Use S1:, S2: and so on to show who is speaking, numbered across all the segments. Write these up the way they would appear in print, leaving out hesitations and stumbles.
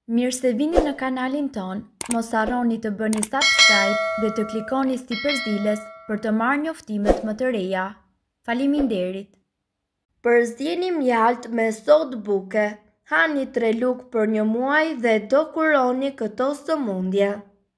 S1: Mirë se vini në kanalin ton, mos harroni të bëni subscribe dhe të klikoni si përzdiles për të marrë njoftimet më të reja. Faleminderit! Përzdjeni mjalt me sodë buke, hani 3 lugë për 1 muaj dhe do kuroni këto sëmundje.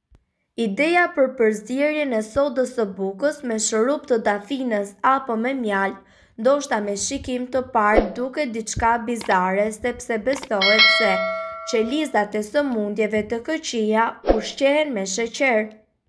S1: Ideja për përzdjerjen e sodës së bukës me shurup të dafinës apo me mjalt, ndoshta me shikim të parë duket diçka bizare sepse besohet se qelizat e sëmundjeve të këqija ushqehen me sheqer.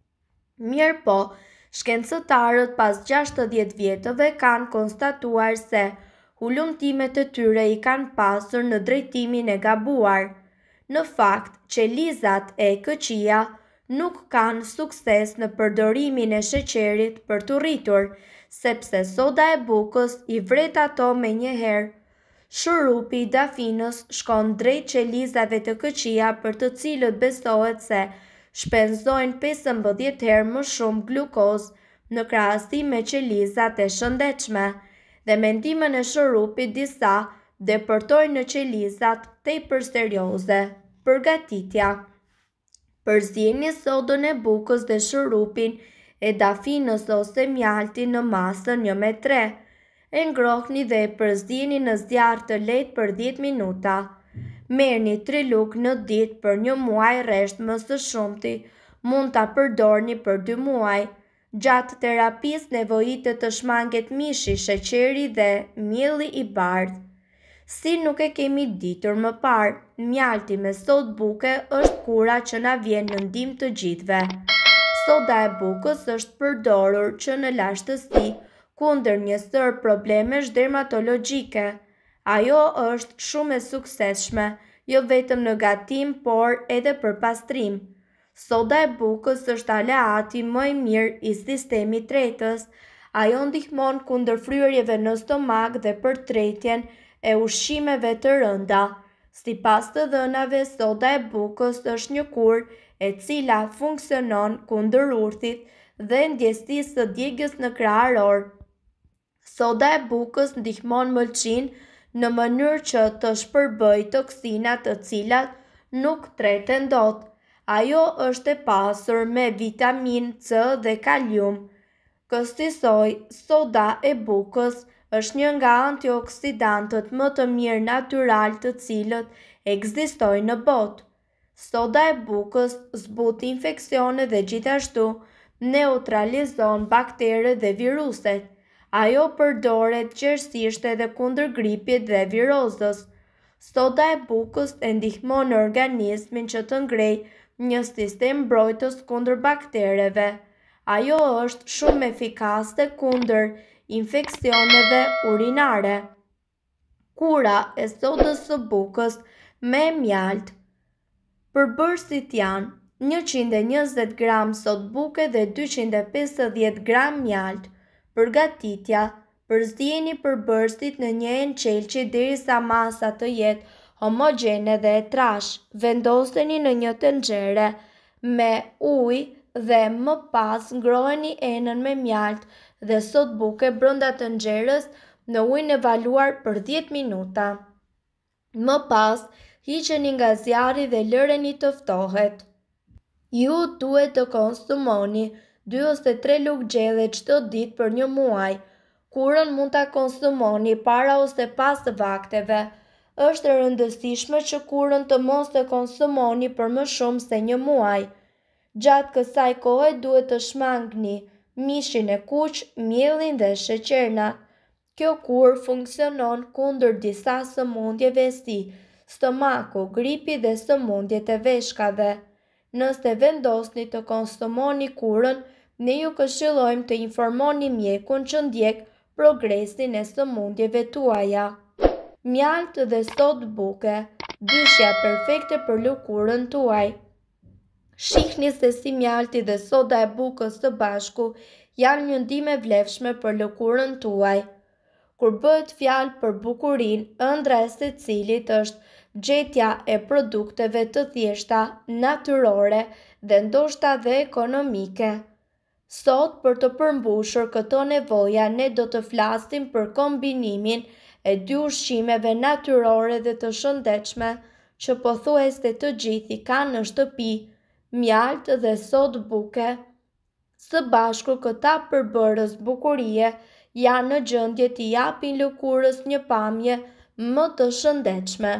S1: Mirë po, shkencëtarët pas 60 vjetëve kanë konstatuar se hulumtimet e tyre i kanë pasur në drejtimin e gabuar. Në fakt, qelizat e këqija nuk kanë sukses në përdorimin e sheqerit për të rritur, sepse soda e bukës i vret ato me njëherë. Shurupi i dafinës shkon drejt qelizave të këqija për të cilët besohet se shpenzojnë 15 herë më shumë glukozë në krahasim me qelizat e shëndetshme, dhe me ndihmën e shurupit disa deportojnë në qelizat tepër serioze. Përgatitja: përzieni sodën e bukës dhe shurupin e dafinës ose mjaltin në masën 1:3. E ngrohni dhe e përzieni në zjarr të lehtë për 10 minuta. Merrni 3 lugë në ditë për 1 muaj rresht, më së shumti mund ta përdorni për 2 muaj. Gjatë terapisë nevojitet të shmanget mishi, sheqeri dhe mielli i bardhë. Si nuk e kemi ditur më parë, mjalti me sodë buke është kura që na vjen në ndihmë të gjithëve. Soda e bukës është përdorur që në lashtësi kundër një sër problemesh dermatologjike. Ajo është shumë e suksesshme, jo vetëm në gatim, por edhe për pastrim. Soda e bukës është aleati më i mirë i sistemit tretës. Ajo ndihmon kundër fryrjeve në stomak dhe për tretjen e ushqimeve të rënda. Sipas të dhënave, soda e bukës është një kurë e cila funksionon kundër urthit dhe ndjesisë së djegës në krah aror. Soda e bukës ndihmon mëlçinë në mënyrë që të shpërbëjë toksinat të cilat nuk treten dot. Ajo është e pasur me vitaminë C dhe kalium. Kësaj, soda e bukës është një nga antioksidantët më të mirë natyral të cilët ekzistojnë në botë. Soda e bukës zbut infeksione dhe gjithashtu neutralizon bakteret dhe viruset. Ajo përdoret gjerësisht edhe kundër gripit dhe virozës. Soda e bukës e ndihmon organizmin që të ngrejë një sistem mbrojtës kundër baktereve. Ajo është shumë efikase kundër infeksioneve urinare. Kura e sodës së bukës me mjalt. Përbërësit janë 120 gram sodë buke dhe 250 gram mjalt. Përgatitja: përzieni përbërësit në një ençelçi derisa masa të jetë homogjene dhe e trashë. Vendoseni në një tenxhere me ujë dhe më pas ngroheni enën me mjalt dhe sodë buke brenda tenxherës në ujin e valuar për 10 minuta. Më pas, hiqeni nga zjarri dhe lëreni të ftohet. Ju duhet të konsumoni 2 ose 3 lugë gjelle çdo ditë për 1 muaj. Kurën mund ta konsumoni para ose pas vakteve. Është e rëndësishme që kurën të mos e konsumoni për më shumë se 1 muaj. Gjatë kësaj kohe duhet të shmangni mishin e kuq, miellin dhe sheqernat. Kjo kurë funksionon kundër disa sëmundjeve si stomaku, gripi dhe sëmundjet e veshkave. Nëse vendosni të konsumoni kurën, ne ju këshillojmë të informoni mjekun që ndjek progresin e sëmundjeve tuaja. Mjalt dhe sodë buke, dyshja perfekte për lëkurën tuaj. Shihni se si mjalti dhe soda e bukës së bashku janë një ndihmë e vlefshme për lëkurën tuaj. Kur bëhet fjalë për bukurinë, ëndra e secilit është gjetja e produkteve të thjeshta, natyrore dhe ndoshta dhe ekonomike. Sot, për të përmbushur këto nevoja, ne do të flasim për kombinimin e 2 ushqimeve natyrore dhe të shëndetshme që pothuajse të gjithi kanë në shtëpi mjaltë dhe sodë buke. Së bashku këta përbërës bukurie janë në gjendje të japin lëkurës një pamje më të shëndetshme.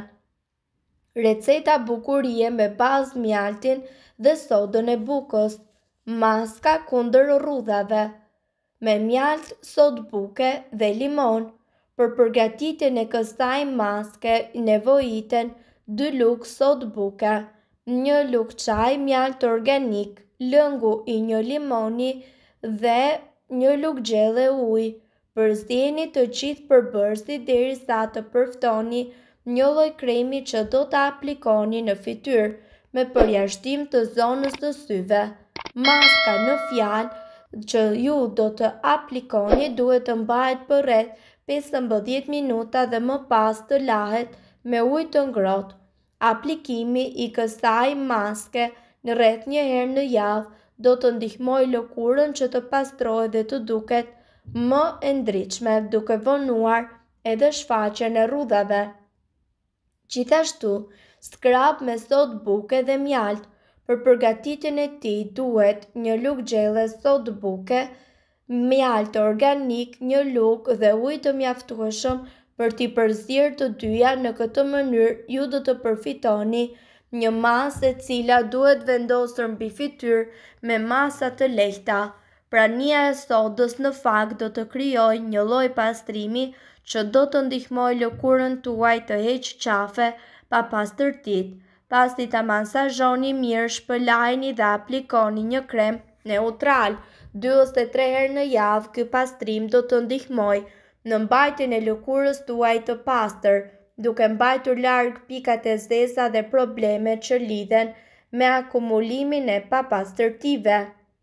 S1: Receta bukurie me bazë mjaltin dhe sodën e bukës. Maska kundër rrudhave. Me mjalt, sodë buke dhe limon. Për përgatitjen e kësaj maske nevojiten 2 lugë sodë buke, 1 lugë çaj mjalt organik, lëngu i 1 limoni dhe 1 lugë gjelle ujë. Përzieni të gjithë përbërësit derisa të përftoni një lloj kremi që do ta aplikoni në fytyrë me përjashtim të zonës së syve. Maska në fjalë që ju do të aplikoni duhet të mbahet për rreth 15 minuta dhe më pas të lahet me ujë të ngrohtë. Aplikimi i kësaj maske në rreth 1 herë në javë do të ndihmojë lëkurën që të pastrohet dhe të duket më e ndritshme, duke vonuar edhe shfaqjen e rrudhave. Gjithashtu, skrap me sodë buke dhe mjalt. Për përgatitjen e tij duhet 1 lugë gjelle sodë buke, mjalt organik 1 lugë dhe ujë të mjaftueshëm për t'i përzierë të dyja. Në këtë mënyrë ju do të përfitoni një masë e cila duhet vendosur mbi fytyrë me masa të lehta. Prania e sodës në fakt do të krijojë një lloj pastrimi që do të ndihmojë lëkurën tuaj të heqë qafe pa pastërtitë. Pasi ta masazhoni mirë, shpëlajini dhe aplikoni një krem neutral. 2 ose 3 herë në javë, ky pastrim do të ndihmojë në mbajtjen e lëkurës tuaj të pastër, duke mbajtur larg pikat e zeza dhe problemet që lidhen me akumulimin e papastërtive.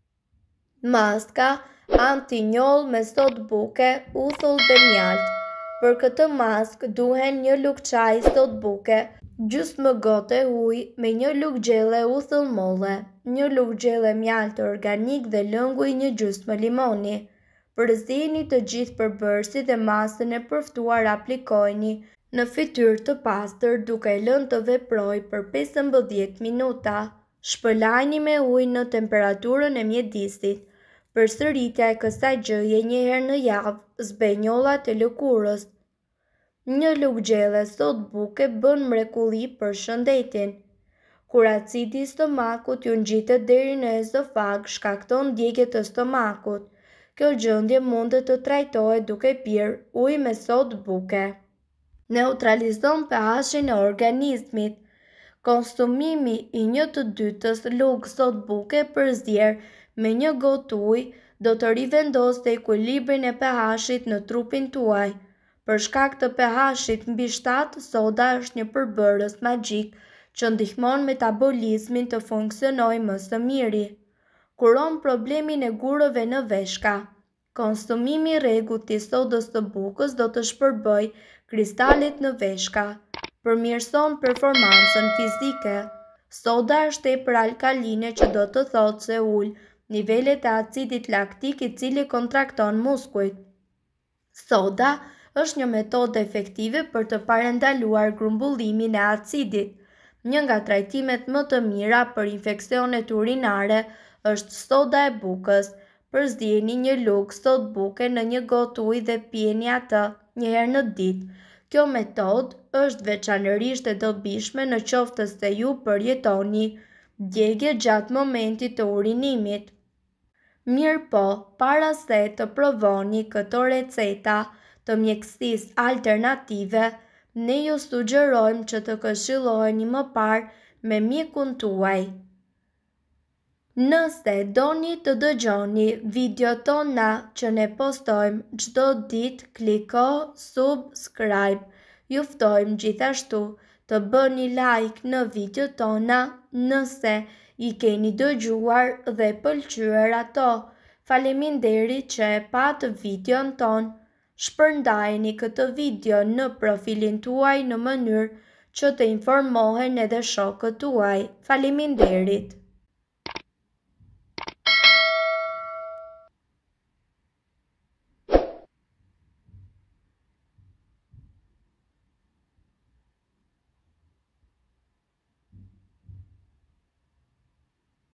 S1: Maska anti-njoll me sodë buke, uthull dhe mjalt. Për këtë maskë duhen 1 lugë çaj sodë buke, gjysmë gote ujë me 1 lugë gjelle uthull molle, 1 lugë gjelle mjalt organik dhe lëngu i 1 gjysmë limoni. Përzieni të gjithë përbërësit dhe masën e përftuar aplikojeni në fytyrë të pastër duke lënë të veprojë për 15 minuta. Shpëlajini me ujë në temperaturën e mjedisit. Përsëritja e kësaj gjëje 1 herë në javë zbej njollat e lëkurës. 1 lugë gjelle sodë buke bën mrekulli për shëndetin. Kur acidi i stomakut ju ngjitet deri në ezofag, shkakton djegje të stomakut. Kjo gjendje mund të trajtohet duke pirë ujë me sodë buke. Neutralizon pH-in e organizmit. Konsumimi i 1/2 lugë sodë buke përzier me 1 gotë ujë do të rivendosë ekuilibrin e pH-it në trupin tuaj. Për shkak të pH-it mbi 7, soda është një përbërës magjik që ndihmon metabolizmin të funksionojë më së miri. Kuron problemin e gurëve në veshka. Konsumimi i rregullt i sodës së bukës do të shpërbëjë kristalet në veshka. Përmirëson performancën fizike. Soda është tepër alkaline që do të thotë se ul nivelet e acidit laktik i cili kontrakton muskujt. Soda është një metodë efektive për të parandaluar grumbullimin e acidit. Një nga trajtimet më të mira për infeksionet urinare është soda e bukës. Përzieni 1 lugë sodë buke në 1 gotë ujë dhe pijeni atë 1 herë në ditë. Kjo metodë është veçanërisht e dobishme në qoftë se ju përjetoni djegje gjatë momentit të urinimit. Mirëpo, para se të provoni këto receta të mjekësisë alternative, ne ju sugjerojmë që të këshilloheni më parë me mjekun tuaj. Nëse doni të dëgjoni videot tona që ne postojmë çdo ditë, kliko subscribe. Ju ftojmë gjithashtu të bëni like në videot tona nëse i keni dëgjuar dhe pëlqyer ato. Faleminderit që e pat videon ton. Shpërndajeni këtë video në profilin tuaj në mënyrë që të informohen edhe shokët tuaj. Faleminderit.